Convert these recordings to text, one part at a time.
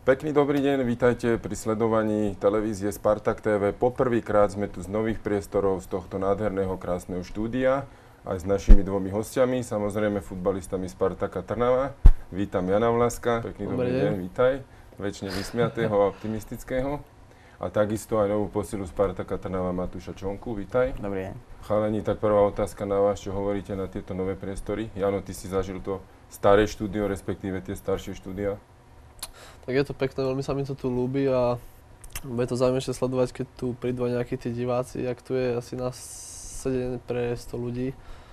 Pekný dobrý deň, vítajte pri sledovaní televízie Spartak TV. Poprvýkrát sme tu z nových priestorov z tohto nádherného, krásneho štúdia, aj s našimi dvomi hostiami, samozrejme futbalistami Spartaka Trnava. Vítam Jana Vlaska, pekný dobrý deň, vítaj, večne vysmiatého a optimistického. A takisto aj novú posilu Spartaka Trnava Matúša Čonku, vítaj. Dobrý deň. Chalani, tak prvá otázka na vás, čo hovoríte na tieto nové priestory? Jano, ty si zažil to staré štúdio, respektíve tie staršie štúdia? Tak je to pekné, veľmi sa mi to tu ľúbi a bude to zaujímavé sledovať, keď tu prídu aj nejakí tí diváci, jak tu je asi na sedenie pre 100 ľudí.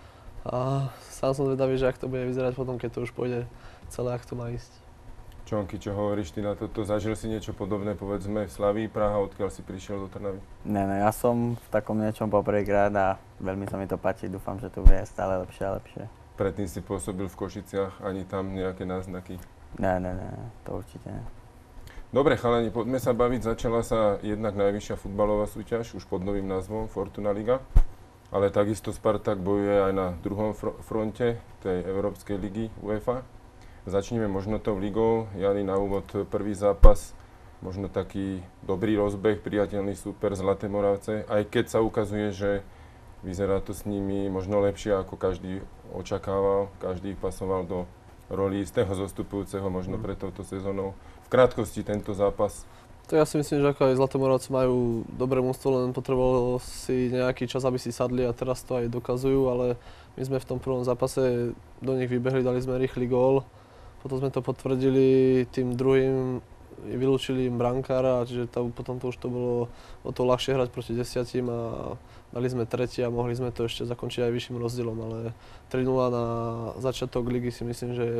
A sám som zvedavý, že ak to bude vyzerať potom, keď to už pôjde celé, ak to má ísť. Čonky, čo hovoríš ty na toto? Zažil si niečo podobné, povedzme, v Slavii Praha, odkiaľ si prišiel do Trnavy? Ne, ja som v takom niečom poprvýkrát a veľmi sa mi to páči, dúfam, že to bude stále lepšie a lepšie. Predtým si pôsobil v Košiciach, ani tam nejaké náznaky? Ne, to určite nie. Dobre, chalani, poďme sa baviť. Začala sa jednak najvyššia futbalová súťaž, už pod novým názvom Fortuna Liga. Ale takisto Spartak bojuje aj na druhom fronte tej Európskej ligy UEFA. Začneme možno tou ligou. Jani, na úvod prvý zápas, možno taký dobrý rozbeh, priateľný súper Zlaté Moravce. Aj keď sa ukazuje, že vyzerá to s nimi možno lepšie, ako každý očakával. Každý pasoval do roli istého zostupujúceho možno pred touto sezónou. V krátkosti tento zápas. To ja si myslím, že ako aj Zlaté Moravce majú dobré mužstvo, len potrebovalo si nejaký čas, aby si sadli a teraz to aj dokazujú, ale my sme v tom prvom zápase do nich vybehli, dali sme rýchly gól. Potom sme to potvrdili tým druhým, vylúčili im brankára, čiže potom to už to bolo o to ľahšie hrať proti 10 a dali sme tretí a mohli sme to ešte zakončiť aj vyšším rozdielom, ale 3-0 na začiatok ligy si myslím, že je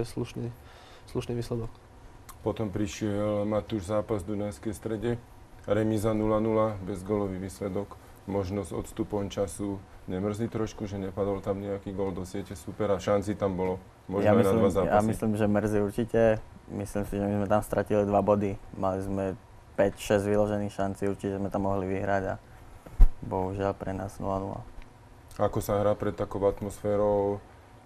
slušný výsledok. Potom prišiel Matúš zápas v Dunajskej Strede, remíza 0-0, bezgólový výsledok, možno s odstupom času. Nemrzí trošku, že nepadol tam nejaký gól do siete supera, šanci tam bolo možno aj na dva zápasy? Ja myslím, že mrzí určite. Myslím si, že my sme tam stratili 2 body. Mali sme 5-6 vyložených šancí, určite sme tam mohli vyhrať a bohužiaľ pre nás 0-0. Ako sa hrá pred takou atmosférou?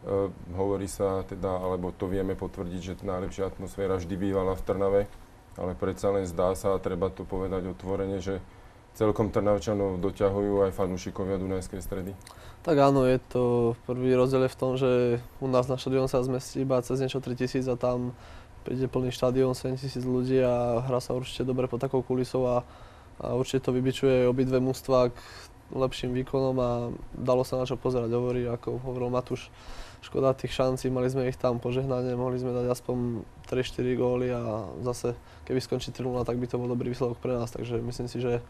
Hovorí sa teda, alebo to vieme potvrdiť, že najlepšia atmosféra vždy bývala v Trnave, ale predsa len zdá sa, a treba to povedať otvorene, že celkom Trnavčanov doťahujú aj fanúšikovia Dunajskej Stredy. Tak áno, je to prvý rozdiel je v tom, že u nás na štadión sa zmestí iba cez niečo 3000 a tam príde plný štadión, 7000 ľudí a hrá sa určite dobre pod takou kulisou a určite to vybičuje obidve mužstvá k lepším výkonom a dalo sa na čo pozerať. Hovorí, ako hovoril Matúš, škoda tých šancí, mali sme ich tam požehnanie, mohli sme dať aspoň 3-4 góly a zase keby skončí 3-0, tak by to bol dobrý výsledok pre nás, takže myslím si, že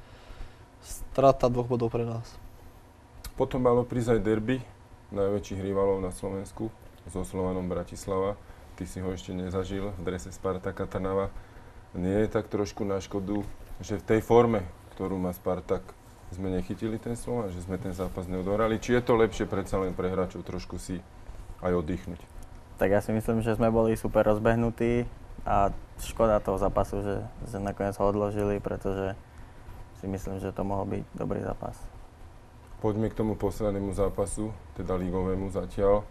strata 2 bodov pre nás. Potom malo prísť aj derby najväčších rivalov na Slovensku so Slovanom Bratislava. Ty si ho ešte nezažil v drese Spartaka Trnava. Nie je tak trošku na škodu, že v tej forme, ktorú má Spartak, sme nechytili ten Slovan, že sme ten zápas neodohrali? Či je to lepšie predsa len pre hráčov trošku si aj oddychnúť? Tak ja si myslím, že sme boli super rozbehnutí a škoda toho zápasu, že nakoniec ho odložili, pretože si myslím, že to mohol byť dobrý zápas. Poďme k tomu poslednému zápasu, teda ligovému zatiaľ.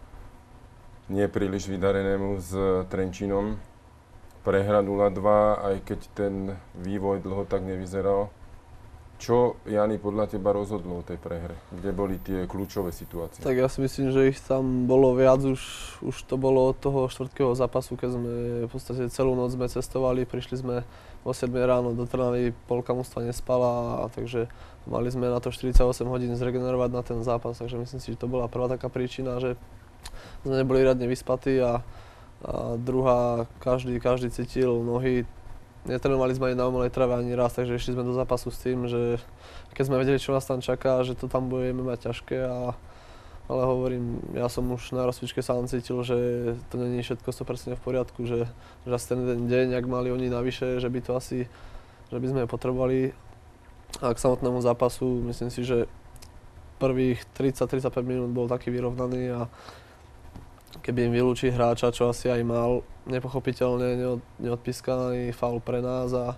Nie príliš vydarenému s Trenčínom. Prehra 0-2, aj keď ten vývoj dlho tak nevyzeral. Čo, Jani, podľa teba rozhodlo o tej prehre? Kde boli tie kľúčové situácie? Tak ja si myslím, že ich tam bolo viac, už to bolo od toho štvrtkého zápasu, keď sme v podstate celú noc sme cestovali, prišli sme o 7 ráno do Trnavy, polka mužstva nespala, takže mali sme na to 48 hodín zregenerovať na ten zápas, takže myslím si, že to bola prvá taká príčina, že sme neboli riadne vyspatí a druhá, každý cítil nohy. Netrénovali sme ani na umelej trave ani raz, takže išli sme do zápasu s tým, že keď sme vedeli, čo nás tam čaká, že to tam budeme mať ťažké, ale hovorím, ja som už na rozcvičke sám cítil, že to není všetko 100% v poriadku, že asi ten jeden deň, ak mali oni navyše, že by sme potrebovali. A k samotnému zápasu myslím si, že prvých 30-35 minút bol taký vyrovnaný a keby im vylúči hráča, čo asi aj mal, nepochopiteľne neodpískaný faul pre nás a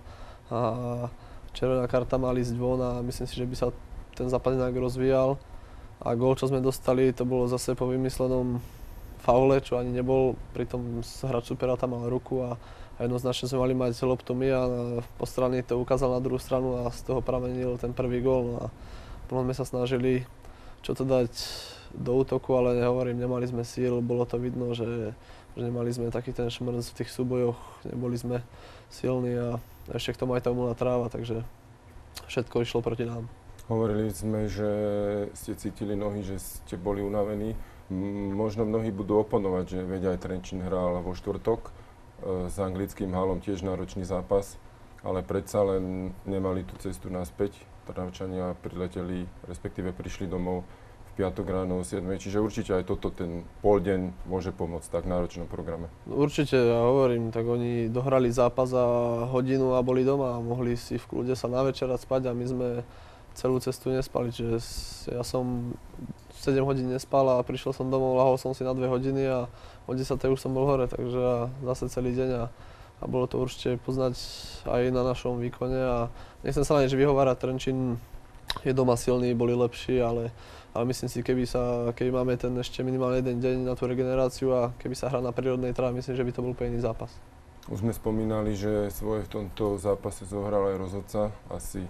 červená karta mali ísť von a myslím si, že by sa ten zápas nejak rozvíjal. A gól, čo sme dostali, to bolo zase po vymyslenom faule, čo ani nebol, pritom hráč supera tam mal ruku a jednoznačne sme mali mať loptu my a po strane to ukázal na druhú stranu a z toho pramenil ten prvý gól. No a potom sme sa snažili čo to dať do útoku, ale nehovorím, nemali sme síl, bolo to vidno, že nemali sme taký ten šmrc v tých súbojoch, neboli sme silní a ešte k tomu aj tá umelá tráva, takže všetko išlo proti nám. Hovorili sme, že ste cítili nohy, že ste boli unavení. Možno mnohí budú oponovať, že veď aj Trenčín hral vo štvrtok s anglickým Halom, tiež náročný zápas, ale predsa len nemali tú cestu naspäť. Trnavčania prileteli, respektíve prišli domov v piatok ráno o 7, čiže určite aj toto ten poldeň môže pomôcť tak náročnom programe. Určite, ja hovorím, tak oni dohrali zápas za hodinu a boli doma a mohli si v kľude sa navečerať spať a my sme celú cestu nespali, čiže ja som 7 hodín nespal a prišiel som domov, lahol som si na 2 hodiny a o 10 už som bol hore, takže zase celý deň a bolo to určite poznať aj na našom výkone a nechcem sa na nič vyhovárať, Trenčín je doma silný, boli lepší, ale myslím si, keby máme ten ešte minimálne jeden deň na tú regeneráciu a keby sa hrá na prírodnej tráve, myslím, že by to bol úplne iný zápas. Už sme spomínali, že svoje v tomto zápase zohral aj rozhodca, asi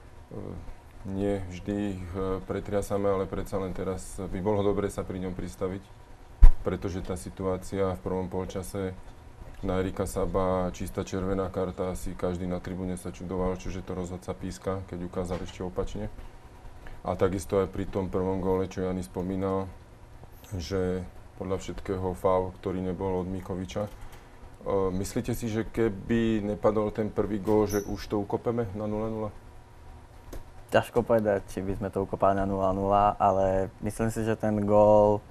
nie vždy ich pretriasame, ale predsa len teraz by bolo dobre sa pri ňom pristaviť, pretože tá situácia v prvom polčase na Erika Saba, čistá červená karta, asi každý na tribúne sa čudoval, čože to rozhodca píska, keď ukázal ešte opačne. A takisto aj pri tom prvom góle, čo Jani spomínal, že podľa všetkého faul, ktorý nebol od Mikoviča. Myslíte si, že keby nepadol ten prvý gól, že už to ukopeme na 0-0? Ťažko povedať, či by sme to ukopali na 0-0, ale myslím si, že ten gól,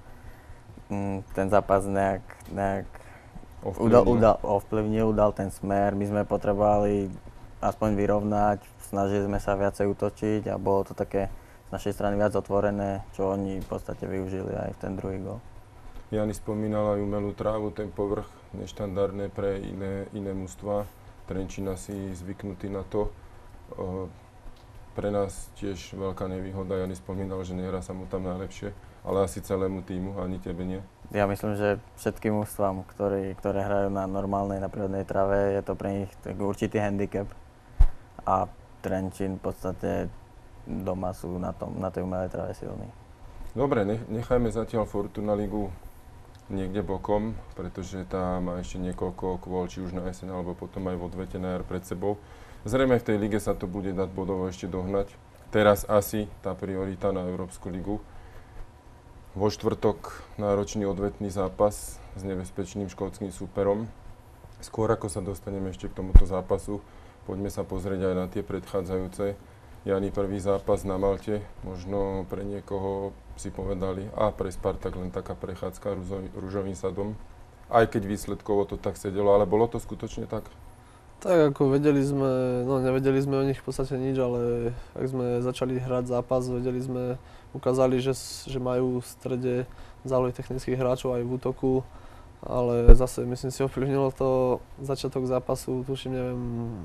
ten zápas nejak ovplyvnil, dal ten smer. My sme potrebovali aspoň vyrovnať, snažili sme sa viacej útočiť a bolo to také z našej strany viac otvorené, čo oni v podstate využili aj v ten druhý gól. Jani spomínal aj umelú trávu, ten povrch, neštandardné pre iné mužstvá. Trenčín asi zvyknutý na to. Pre nás tiež veľká nevýhoda, Jani spomínal, že nehrá sa mu tam najlepšie, ale asi celému týmu, ani tebe nie. Ja myslím, že všetkým mužstvám, ktoré hrajú na normálnej, na prírodnej trave, je to pre nich určitý handicap. A Trenčín v podstate doma sú na tej umelej trave silní. Dobre, nechajme zatiaľ Fortuna Ligu niekde bokom, pretože tá má ešte niekoľko kôl, či už na jeseň, alebo potom aj v odvete na jar pred sebou. Zrejme v tej lige sa to bude dať bodovo ešte dohnať. Teraz asi tá priorita na Európsku ligu. Vo štvrtok náročný odvetný zápas s nebezpečným škótskym súperom. Skôr ako sa dostaneme ešte k tomuto zápasu, poďme sa pozrieť aj na tie predchádzajúce. Jani, prvý zápas na Malte, možno pre niekoho si povedali, pre Spartak len taká prechádzka ružovým sadom. Aj keď výsledkovo to tak sedelo, ale bolo to skutočne tak? Tak ako nevedeli sme o nich v podstate nič, ale ak sme začali hrať zápas, ukázali, že majú v strede zálohy technických hráčov aj v útoku, ale zase myslím si ovplyvnilo to začiatok zápasu, tuším, neviem,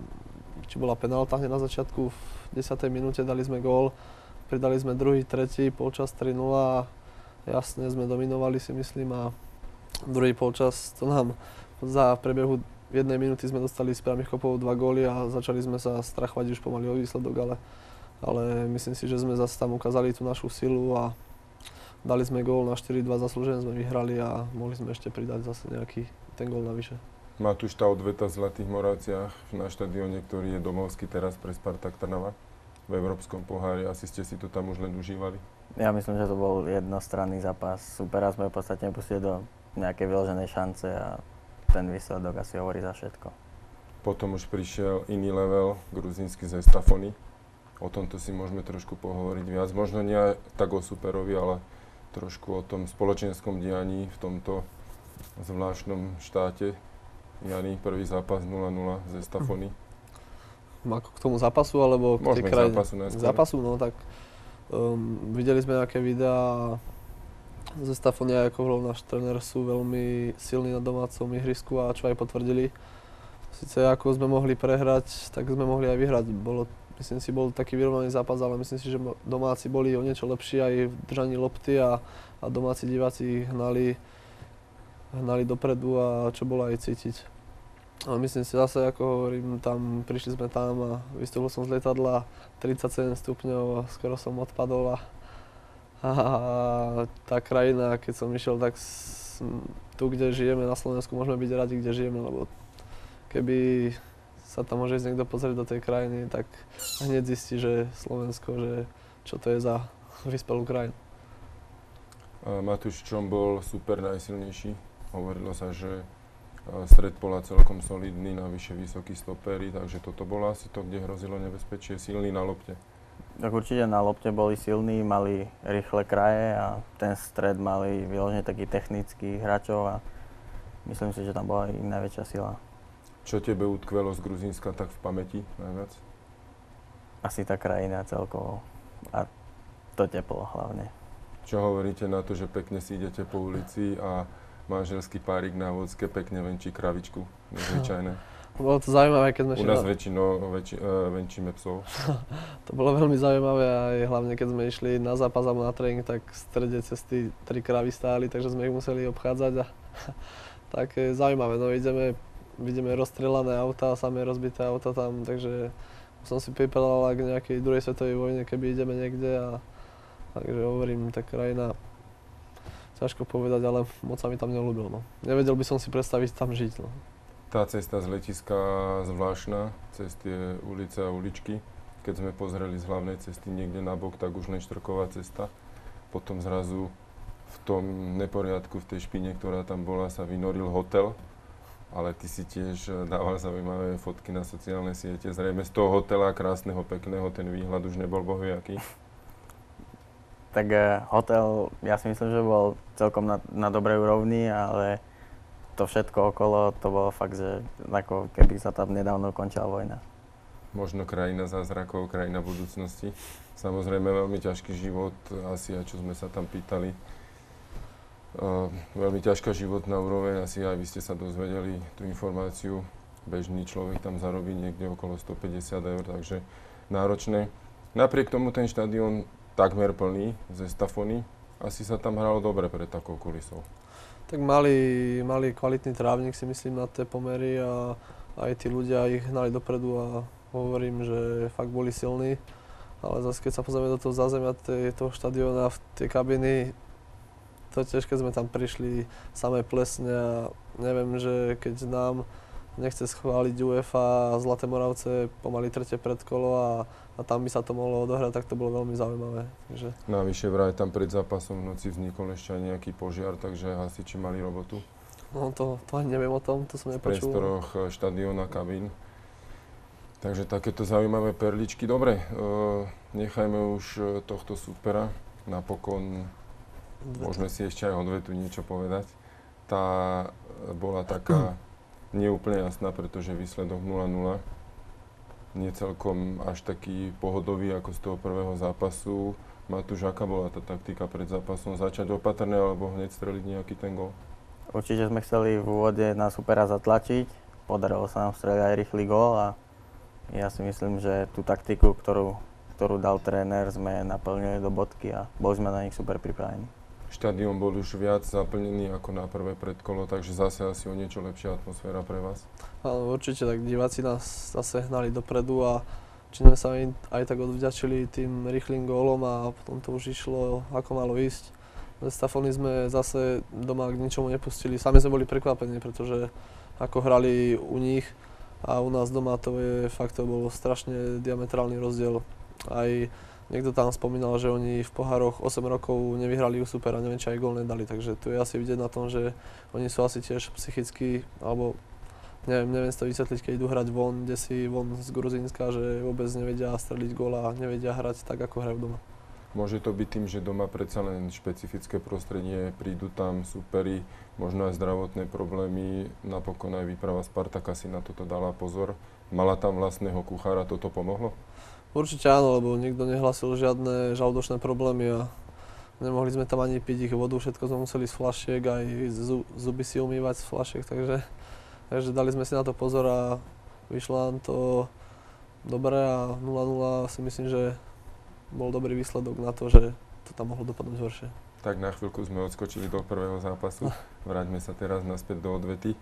či bola penálta hneď na začiatku, v 10. minúte dali sme gól, pridali sme druhý, tretí, polčas 3-0, jasne sme dominovali si myslím a druhý polčas to nám za priebehu jednej minúty sme dostali z priamych kopov 2 góly a začali sme sa strachovať už pomaly o výsledok, ale myslím si, že sme zase tam ukázali tú našu silu a dali sme gól na 4-2, zaslúžene sme vyhrali a mohli sme ešte pridať zase nejaký ten gól navyše. Matúš, tá odveta v Zlatých Moravciach na štadióne, ktorý je domovský teraz pre Spartak Trnava v Európskom pohári, asi ste si to tam už len užívali? Ja myslím, že to bol jednostranný zápas. Supera sme v podstate nepustili do nejakej vyloženej šance a ten výsledok asi hovorí za všetko. Potom už prišiel iný level, gruzínsky Zestafony. O tomto si môžeme trošku pohovoriť viac. Možno nie tak o superovi, ale trošku o tom spoločenskom dianí v tomto zvláštnom štáte. Jani, prvý zápas 0-0 Zestafony. Ako k tomu zápasu, alebo k tej krajine? Zápasu najskôr. K zápasu, no tak videli sme nejaké videá. Zestafonia ako hlavný náš tréner sú veľmi silní na domácom ihrisku a čo aj potvrdili. Sice ako sme mohli prehrať, tak sme mohli aj vyhrať. Myslím si, bol taký vyrovnaný zápas, ale myslím si, že domáci boli o niečo lepší aj v držaní lopty a domáci diváci hnali dopredu a čo bolo aj cítiť. Ale myslím si zase, ako hovorím, prišli sme tam a vystúpil som z lietadla 37 stupňov a skoro som odpadol a tá krajina, keď som išiel, tak tu, kde žijeme na Slovensku, môžeme byť radi, kde žijeme, lebo keby sa tam môže ísť niekto pozrieť do tej krajiny, tak hneď zistí, že Slovensko, že čo to je za vyspelú krajinu. Matúš, čom bol super najsilnejší? Hovorilo sa, že stred pola celkom solidný, navyše vysokí stopery, takže toto bolo asi to, kde hrozilo nebezpečie, silný na lopte. Tak určite na lopte boli silní, mali rýchle kraje a ten stred mali vyložene taký technický hráčov a myslím si, že tam bola ich najväčšia sila. Čo tebe utkvelo z Gruzínska tak v pamäti najviac? Asi tá krajina celkovo a to teplo hlavne. Čo hovoríte na to, že pekne si idete po ulici a manželský párik na vodske pekne venčí kravičku, nezvyčajné. Bolo to zaujímavé, keď sme U nás väčšinou venčíme psov. To bolo veľmi zaujímavé a hlavne keď sme išli na zápas alebo na tréning, tak v strede cesty 3 kravy stáli, takže sme ich museli obchádzať a tak zaujímavé, no vidíme rozstrelané auta, samé rozbité auta tam, takže som si pripadal k nejakej druhej svetovej vojne, keby ideme niekde a takže hovorím, tá krajina, ťažko povedať, ale moc sa mi tam neľúbil, no. Nevedel by som si predstaviť tam žiť, no. Tá cesta z letiska zvláštna, cez tie ulice a uličky. Keď sme pozreli z hlavnej cesty niekde na bok, tak už len štrková cesta. Potom zrazu v tom neporiadku, v tej špine, ktorá tam bola, sa vynoril hotel. Ale ty si tiež dával zaujímavé fotky na sociálne siete. Zrejme z toho hotela, krásneho, pekného, ten výhľad už nebol bohviaký. Tak hotel, ja si myslím, že bol celkom na dobrej úrovni, ale to všetko okolo, to bolo fakt, že ako keby sa tam nedávno končila vojna. Možno krajina zázrakov, krajina budúcnosti. Samozrejme veľmi ťažký život, asi aj čo sme sa tam pýtali. Veľmi ťažká životná úroveň, asi aj vy ste sa dozvedeli tú informáciu. Bežný človek tam zarobí niekde okolo 150 eur, takže náročné. Napriek tomu ten štadión takmer plný ze Stafony. Asi sa tam hralo dobre pred takou kulisou. Tak mali kvalitný trávnik, si myslím, na tie pomery a aj tí ľudia ich hnali dopredu a hovorím, že fakt boli silní. Ale zase keď sa pozrieme do toho zázemia toho štadióna, v tie kabiny, to tiež keď sme tam prišli samé plesne a neviem, že keď nám nechce schváliť UEFA a Zlaté Moravce pomaly tretie predkolo a tam by sa to mohlo odohrať, tak to bolo veľmi zaujímavé. Takže... Navyše vraj tam pred zápasom v noci vznikol ešte aj nejaký požiar, takže hasiči mali robotu. No to ani neviem o tom, to som nepočul. V priestoroch štadióna, kabín. Takže takéto zaujímavé perličky. Dobre, nechajme už tohto supera. Napokon môžeme si ešte aj odvetu niečo povedať. Tá bola taká neúplne jasná, pretože výsledok 0-0. Nie celkom až taký pohodový ako z toho prvého zápasu. Matúš, aká bola tá taktika pred zápasom? Začať opatrne alebo hneď streliť nejaký ten gól? Určite sme chceli v úvode na supera zatlačiť. Podarilo sa nám streliť aj rýchly gól a ja si myslím, že tú taktiku, ktorú dal tréner, sme naplnili do bodky a boli sme na nich super pripravení. Štadión bol už viac zaplnený ako na prvé predkolo, takže zase asi o niečo lepšia atmosféra pre vás. Áno, určite, tak diváci nás zase hnali dopredu a či sme sa aj tak odvďačili tým rýchlým gólom a potom to už išlo ako malo ísť. Ze Stafony sme zase doma k ničomu nepustili, sami sme boli prekvapení, pretože ako hrali u nich a u nás doma to bol strašne diametrálny rozdiel. Aj niekto tam spomínal, že oni v pohároch 8 rokov nevyhrali u supera, neviem, či aj gól nedali, takže tu je asi vidieť na tom, že oni sú asi tiež psychicky, alebo neviem si to vysvetliť, keď idú hrať von, von z Gruzínska, že vôbec nevedia streliť gól a nevedia hrať tak, ako hrajú doma. Môže to byť tým, že doma predsa len špecifické prostredie, prídu tam superi, možno aj zdravotné problémy, napokon aj výprava Spartaka si na toto dala pozor. Mala tam vlastného kuchára, toto pomohlo? Určite áno, lebo nikto nehlasil žiadne žalúdočné problémy a nemohli sme tam ani piť ich vodu, všetko sme museli z fľašiek, aj zuby si umývať z fľašiek, takže dali sme si na to pozor a vyšlo nám to dobre a 0-0 si myslím, že bol dobrý výsledok na to, že to tam mohlo dopadnúť horšie. Tak na chvíľku sme odskočili do prvého zápasu, vráťme sa teraz naspäť do odvety.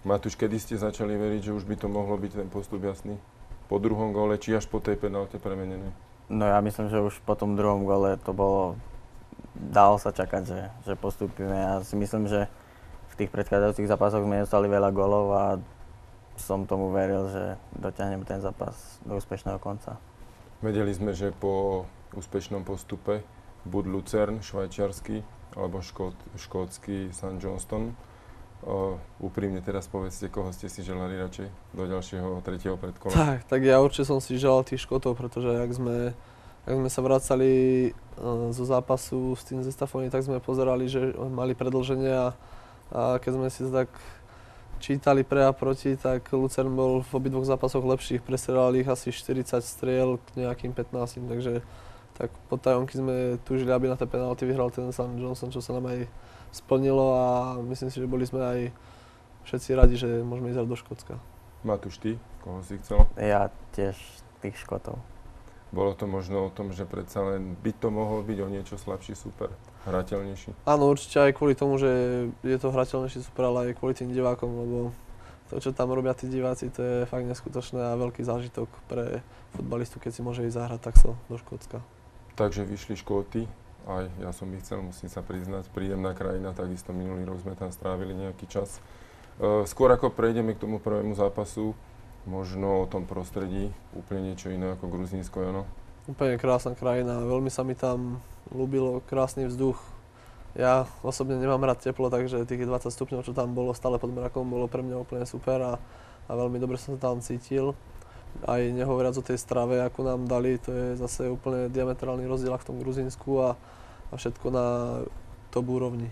Matúš, kedy ste začali veriť, že už by to mohlo byť ten postup jasný? Po druhom góle, či až po tej penálte premenenej? No ja myslím, že už po tom druhom gole to bolo, dalo sa čakať, že postupíme. Ja si myslím, že v tých predchádzajúcich zápasoch sme dostali veľa gólov a som tomu veril, že dotiahneme ten zápas do úspešného konca. Vedeli sme, že po úspešnom postupe buď Lucern, švajčiarsky, alebo škótsky St. Johnstone. Úprimne teraz povedzte, koho ste si želali radšej do ďalšieho tretieho predkola? Tak ja určite som si želal tých Škótov, pretože ak sme sa vracali zo zápasu s tým Zestafoni, tak sme pozerali, že mali predĺženie a keď sme si tak čítali pre a proti, tak Lucern bol v obidvoch zápasoch lepších, prestrelal ich asi 40 striel k nejakým 15, takže tak po tajomky sme túžili, aby na tie penalty vyhral ten St. Johnstone, čo sa nám aj splnilo a myslím si, že boli sme aj všetci radi, že môžeme ísť do Škótska. Matúš, ty? Koho si chcel? Ja tiež tých Škótov. Bolo to možno o tom, že predsa len by to mohol byť o niečo slabší super, hrateľnejší? Áno, určite aj kvôli tomu, že je to hrateľnejší super, ale aj kvôli tým divákom, lebo to, čo tam robia tí diváci, to je fakt neskutočné a veľký zážitok pre futbalistu, keď si môže ísť zahrať takto do Škótska. Takže vyšli Škóty, aj ja som ich chcel, musím sa priznať, príjemná krajina, takisto minulý rok sme tam strávili nejaký čas. Skôr ako prejdeme k tomu prvému zápasu, možno o tom prostredí, úplne niečo iné ako Gruzínsko, áno? Úplne krásna krajina, veľmi sa mi tam ľúbilo, krásny vzduch. Ja osobne nemám rád teplo, takže tých 20 stupňov, čo tam bolo stále pod mrakom, bolo pre mňa úplne super a veľmi dobre som sa tam cítil. Aj nehovoriac o tej strave, akú nám dali, to je zase úplne diametrálny rozdiel v tom Gruzínsku a všetko na top úrovni.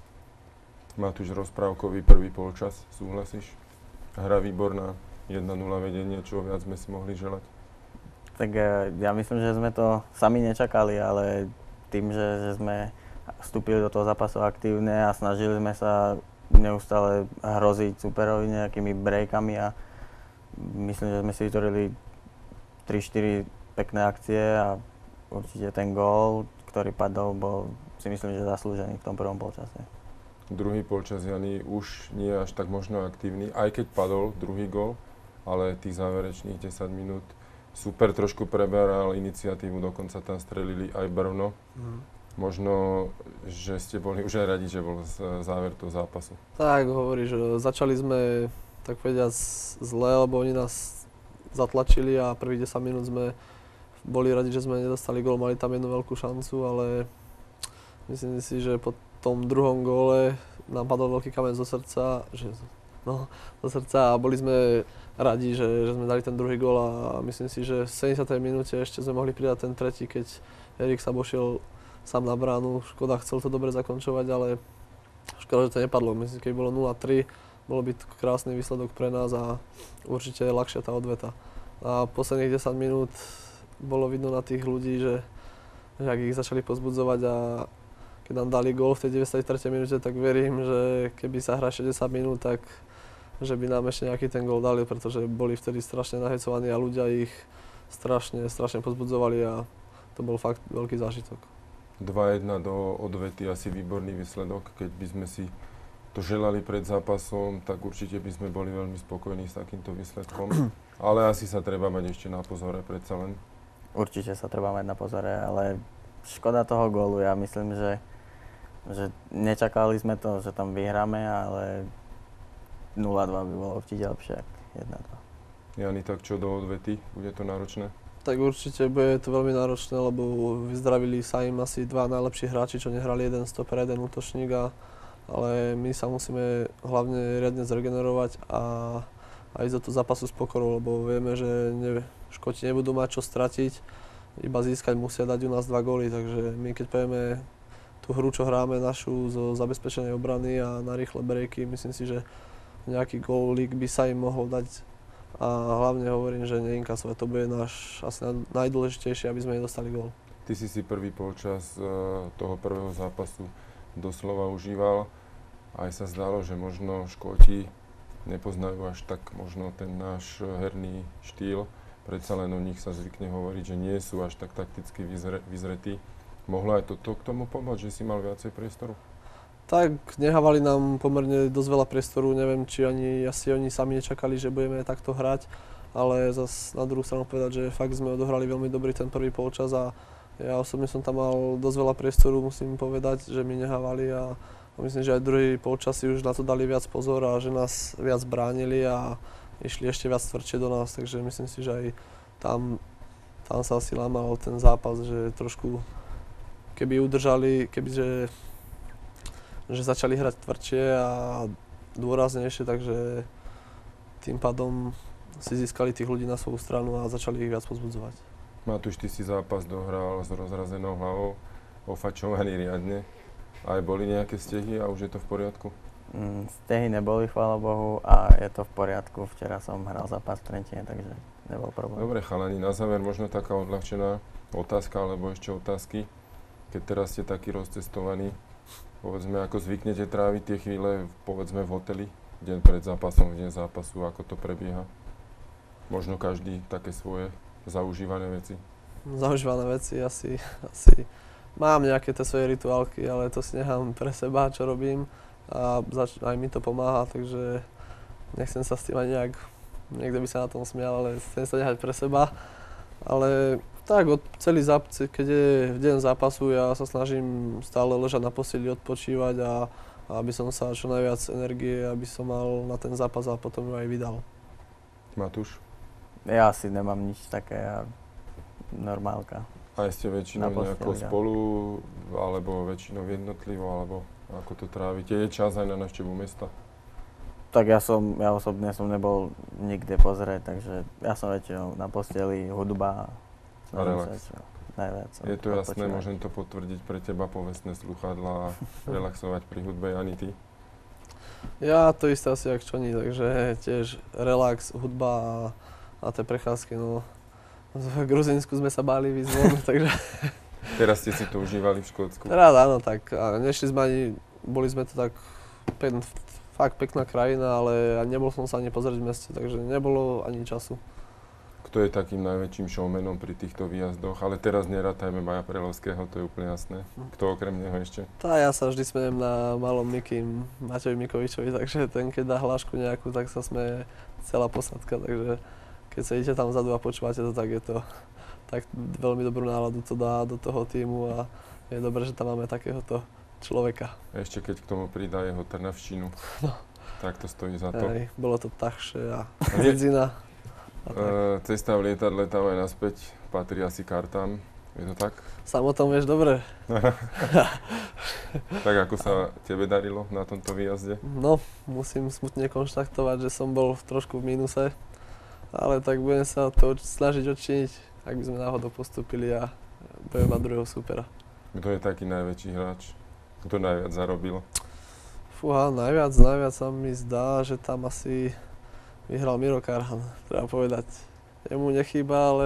Matúš, rozprávkový prvý polčas, súhlasíš? Hra výborná, 1-0 vedenie, čo viac sme si mohli želať? Tak ja myslím, že sme to sami nečakali, ale tým, že sme vstúpili do toho zápasu aktívne a snažili sme sa neustále hroziť superovi nejakými breakami a myslím, že sme si vytvorili 3-4 pekné akcie a určite ten gól, ktorý padol, bol si myslím, že zaslúžený v tom prvom polčase. Druhý polčas Jany už nie až tak možno aktívny, aj keď padol druhý gól, ale tých záverečných 10 minút super trošku preberal iniciatívu, dokonca tam strelili aj Brno. Možno, že ste boli už aj radi, že bol záver toho zápasu. Tak hovoríš, začali sme tak povediať zle, lebo oni nás zatlačili a prvých 10 minút sme boli radi, že sme nedostali gól, mali tam jednu veľkú šancu, ale myslím si, že po tom druhom góle nám padol veľký kameň zo srdca, a boli sme radi, že sme dali ten druhý gól a myslím si, že v 70. minúte ešte sme mohli pridať ten tretí, keď Erik Sabo šiel sám na bránu. Škoda, chcel to dobre zakončovať, ale škoda, že to nepadlo. Myslím, keď bolo 0-3, bolo by to krásny výsledok pre nás a určite je ľahšia tá odveta. A posledných 10 minút bolo vidno na tých ľudí, že ak ich začali pozbudzovať a keď nám dali gól v tej 93. minúte, tak verím, že keby sa hrá 60 minút, tak že by nám ešte nejaký ten gól dali, pretože boli vtedy strašne nahecovaní a ľudia ich strašne pozbudzovali a to bol fakt veľký zážitok. 2-1 do odvety, asi výborný výsledok. Keď by sme si to želali pred zápasom, tak určite by sme boli veľmi spokojní s takýmto výsledkom. Ale asi sa treba mať ešte na pozore predsa len. Určite sa treba mať na pozore, ale škoda toho gólu. Ja myslím, že nečakali sme to, že tam vyhráme, ale 0-2 by bolo určite lepšie ako 1-2. Jani, tak čo do odvety? Bude to náročné? Tak určite bude to veľmi náročné, lebo vyzdravili sa im asi dva najlepší hráči, čo nehrali, jeden stoper, jeden útočník, ale my sa musíme hlavne riadne zregenerovať a ísť do toho zápasu s pokorou, lebo vieme, že Škoti nebudú mať čo stratiť, iba získať, musia dať u nás 2 góly, takže my keď pojeme tú hru, čo hráme našu zo zabezpečenej obrany a na rýchle breaky, myslím si, že nejaký gólík by sa im mohol dať. A hlavne hovorím, že neinkasovať, to bude náš asi najdôležitejšie, aby sme nedostali gól. Ty si prvý polčas toho prvého zápasu doslova užíval. Aj sa zdalo, že možno Škóti nepoznajú až tak možno ten náš herný štýl. Predsa len o nich sa zvykne hovoriť, že nie sú až tak takticky vyzretí. Mohlo aj toto k tomu pomôcť, že si mal viacej priestoru? Tak, nehávali nám pomerne dosť veľa priestoru, neviem, či asi oni sami nečakali, že budeme takto hrať, ale zas na druhú stranu povedať, že fakt sme odohrali veľmi dobrý ten prvý polčas a ja osobne som tam mal dosť veľa priestoru, musím povedať, že mi nehávali a myslím, že aj druhý polčas si už na to dali viac pozor a že nás viac bránili a išli ešte viac tvrdšie do nás, takže myslím si, že aj tam sa asi lámal ten zápas, že trošku keby udržali, že začali hrať tvrdšie a dôraznejšie, takže tým pádom si získali tých ľudí na svoju stranu a začali ich viac pozbudzovať. Matúš, ty si zápas dohral s rozrazenou hlavou, ofačovaný riadne. Aj boli nejaké stehy a už je to v poriadku? Stehy neboli, chvála Bohu, a je to v poriadku. Včera som hral zápas v Trentine, takže nebol problém. Dobre, chalani, na záver možno taká odľahčená otázka, alebo ešte otázky. Keď teraz ste takí rozcestovaní, povedzme, ako zvyknete tráviť tie chvíle, povedzme, v hoteli, deň pred zápasom, deň zápasu, ako to prebieha? Možno každý také svoje zaužívané veci. Zaužívané veci asi mám nejaké tie svoje rituálky, ale to si nechám pre seba, čo robím a aj mi to pomáha, takže nechcem sa s tým aj nejak, niekto by sa na tom smial, ale chcem sa nechať pre seba. Ale tak, celý zápas, keď je v deň zápasu, ja sa snažím stále ležať na posteli, odpočívať a aby som sa čo najviac energie, aby som mal na ten zápas a potom ju aj vydal. Matúš? Ja asi nemám nič také, normálka. Aj ste väčšinou nejako spolu, alebo väčšinou jednotlivo, alebo ako to trávite? Je čas aj na návštevu mesta? Tak ja osobne som nebol nikde pozrieť, takže ja som väčšinou na posteli, hudba a relax. Najviac. Je to jasné, môžem to potvrdiť pre teba, povestné slúchadlá a relaxovať pri hudbe, ani ty? Ja to isté asi jak Čoni, takže tiež relax, hudba a tie prechádzky, no. V Gruzínsku sme sa báli výsť von, takže... Teraz ste si to užívali v Škótsku? Teraz áno, tak a nešli sme ani, boli sme to tak fakt pekná krajina, ale nebol som sa ani pozrieť v meste, takže nebolo ani času. Kto je takým najväčším showmanom pri týchto výjazdoch? Ale teraz nerátajme Maja Prelovského, to je úplne jasné. Kto okrem neho ešte? Ja sa vždy smejem na malom Mikým, Matejovi Mikovičovi, takže ten keď dá hlášku nejakú, tak sa smeje celá posádka, takže keď sa idete tam vzadu a počúvate to, tak je to tak veľmi dobrú náladu to dá do toho tímu a je dobré, že tam máme takéhoto človeka. Ešte keď k tomu pridá jeho trnavštinu, tak to stojí za to. Aj, bolo to tahšie a dedzina. Cesta v lietadle tam aj naspäť patrí asi kartám, je to tak? Sám o tom vieš dobre. Tak ako sa tebe darilo na tomto výjazde? No, musím smutne konštatovať, že som bol trošku v mínuse, ale tak budem sa to snažiť odčiniť, ak by sme náhodou postúpili a budeme mať druhého supera. Kto je taký najväčší hráč? Kto najviac zarobil? Fúha, najviac sa mi zdá, že tam asi vyhral Miro Karhan, treba povedať. Jemu nechýba, ale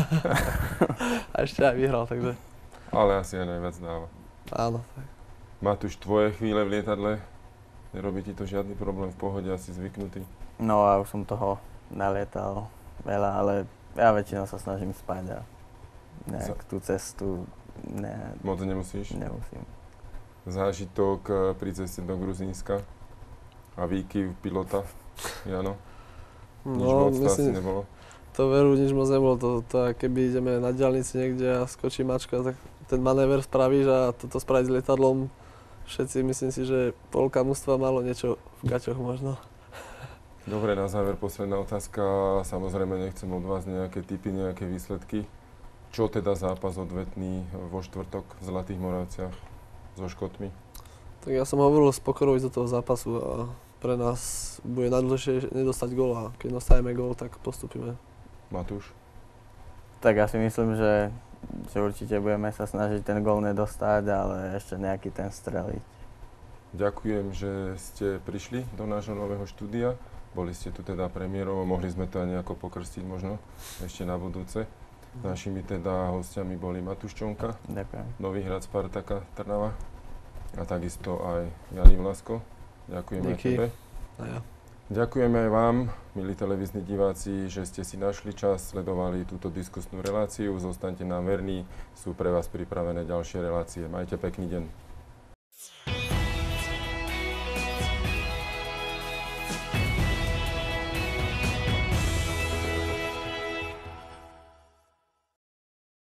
a ešte aj vyhral, takže... Ale asi aj najviac dáva. Áno. Tak. Matúš, tvoje chvíle v lietadle? Nerobí ti to žiadny problém, v pohode, asi zvyknutý? No a už som toho nalietal veľa, ale ja väčšinou sa snažím spať a nejak tú cestu moc nemusíš? Nemusím. Zážitok pri ceste do Gruzínska a výkyv pilota, Jano? Nič moc to asi nebolo? To veru, nič moc nebolo. To keby ideme na diaľnici niekde a skočí mačka, tak ten manéver spravíš a toto spraviť s lietadlom. Všetci, myslím si, že polka mužstva malo niečo v gaťoch možno. Dobre, na záver posledná otázka. Samozrejme nechcem od vás nejaké tipy, nejaké výsledky. Čo teda zápas odvetný vo štvrtok v Zlatých Moravciach so Škótmi? Tak ja som hovoril s Pokorou do toho zápasu a pre nás bude najdôležitejšie nedostať gól a keď dostajeme gól, tak postupíme. Matúš? Tak ja si myslím, že určite budeme sa snažiť ten gól nedostať, ale ešte nejaký ten streliť. Ďakujem, že ste prišli do nášho nového štúdia. Boli ste tu teda premiérovo, mohli sme to aj nejako pokrstiť možno ešte na budúce. Našimi teda hostiami boli Matúš Čonka, nový hráč Spartaka Trnava a takisto aj Jani Vlasko. Ďakujem aj tebe. Ďakujeme aj vám, milí televízni diváci, že ste si našli čas, sledovali túto diskusnú reláciu. Zostaňte nám verní, sú pre vás pripravené ďalšie relácie. Majte pekný deň.